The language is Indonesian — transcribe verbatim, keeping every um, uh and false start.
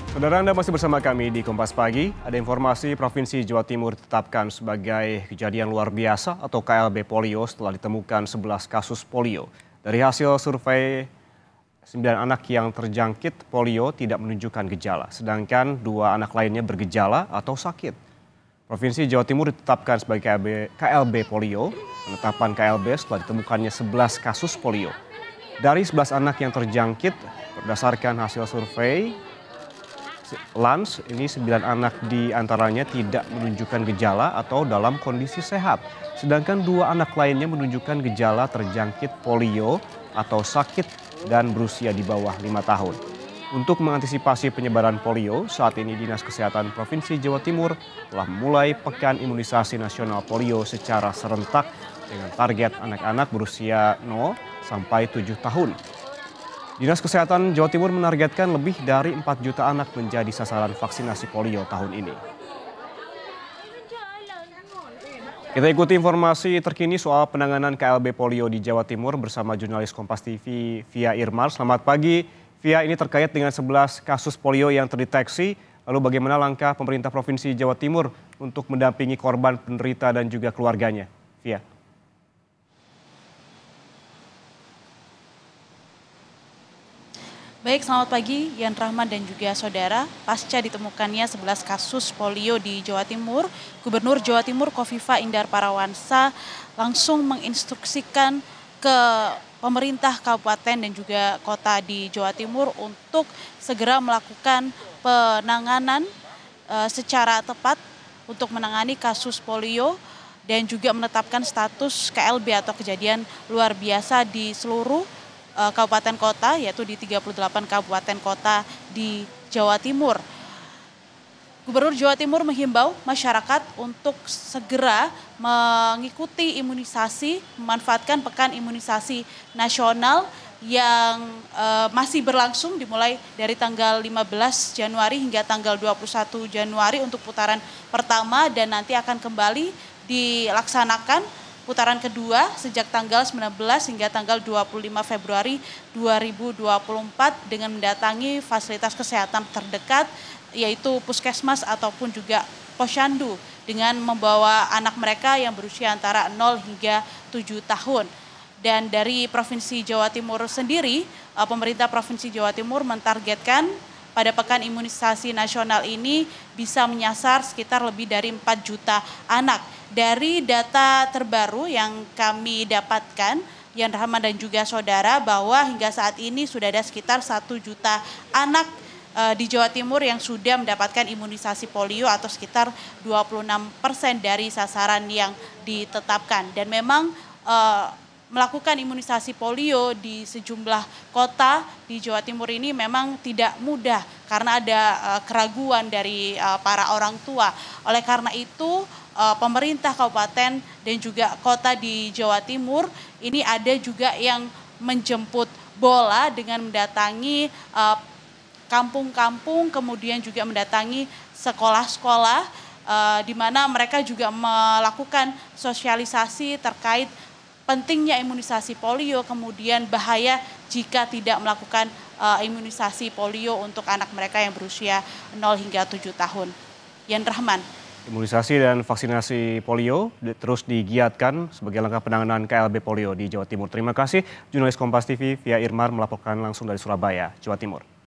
Saudara, Anda masih bersama kami di Kompas Pagi. Ada informasi Provinsi Jawa Timur ditetapkan sebagai kejadian luar biasa atau K L B polio setelah ditemukan sebelas kasus polio. Dari hasil survei, sembilan anak yang terjangkit polio tidak menunjukkan gejala, sedangkan dua anak lainnya bergejala atau sakit. Provinsi Jawa Timur ditetapkan sebagai K L B polio. Penetapan K L B setelah ditemukannya sebelas kasus polio. Dari sebelas anak yang terjangkit, berdasarkan hasil survei Lans, ini sembilan anak di antaranya tidak menunjukkan gejala atau dalam kondisi sehat. Sedangkan dua anak lainnya menunjukkan gejala terjangkit polio atau sakit dan berusia di bawah lima tahun. Untuk mengantisipasi penyebaran polio, saat ini Dinas Kesehatan Provinsi Jawa Timur telah memulai pekan imunisasi nasional polio secara serentak dengan target anak-anak berusia nol sampai tujuh tahun. Dinas Kesehatan Jawa Timur menargetkan lebih dari empat juta anak menjadi sasaran vaksinasi polio tahun ini. Kita ikuti informasi terkini soal penanganan K L B polio di Jawa Timur bersama jurnalis Kompas T V Via Irmar. Selamat pagi, Via. Ini terkait dengan sebelas kasus polio yang terdeteksi. Lalu bagaimana langkah pemerintah Provinsi Jawa Timur untuk mendampingi korban penderita dan juga keluarganya? Via. Baik, selamat pagi Yan Rahman dan juga saudara. Pasca ditemukannya sebelas kasus polio di Jawa Timur, Gubernur Jawa Timur Khofifah Indar Parawansa langsung menginstruksikan ke pemerintah kabupaten dan juga kota di Jawa Timur untuk segera melakukan penanganan e, secara tepat untuk menangani kasus polio dan juga menetapkan status K L B atau kejadian luar biasa di seluruh kabupaten kota, yaitu di tiga puluh delapan kabupaten kota di Jawa Timur. Gubernur Jawa Timur menghimbau masyarakat untuk segera mengikuti imunisasi, memanfaatkan pekan imunisasi nasional yang uh, masih berlangsung dimulai dari tanggal lima belas Januari hingga tanggal dua puluh satu Januari untuk putaran pertama, dan nanti akan kembali dilaksanakan putaran kedua sejak tanggal sembilan belas hingga tanggal dua puluh lima Februari dua ribu dua puluh empat dengan mendatangi fasilitas kesehatan terdekat yaitu puskesmas ataupun juga posyandu dengan membawa anak mereka yang berusia antara nol hingga tujuh tahun. Dan dari Provinsi Jawa Timur sendiri, pemerintah Provinsi Jawa Timur mentargetkan pada pekan imunisasi nasional ini bisa menyasar sekitar lebih dari empat juta anak. Dari data terbaru yang kami dapatkan, Yan Rahman dan juga saudara, bahwa hingga saat ini sudah ada sekitar satu juta anak e, di Jawa Timur yang sudah mendapatkan imunisasi polio atau sekitar dua puluh enam persen dari sasaran yang ditetapkan. Dan memang e, melakukan imunisasi polio di sejumlah kota di Jawa Timur ini memang tidak mudah karena ada uh, keraguan dari uh, para orang tua. Oleh karena itu uh, pemerintah kabupaten dan juga kota di Jawa Timur ini ada juga yang menjemput bola dengan mendatangi uh, kampung-kampung, kemudian juga mendatangi sekolah-sekolah uh, di mana mereka juga melakukan sosialisasi terkait pentingnya imunisasi polio, kemudian bahaya jika tidak melakukan uh, imunisasi polio untuk anak mereka yang berusia nol hingga tujuh tahun. Yan Rahman. Imunisasi dan vaksinasi polio terus digiatkan sebagai langkah penanganan K L B polio di Jawa Timur. Terima kasih jurnalis Kompas T V Via Irmar melaporkan langsung dari Surabaya, Jawa Timur.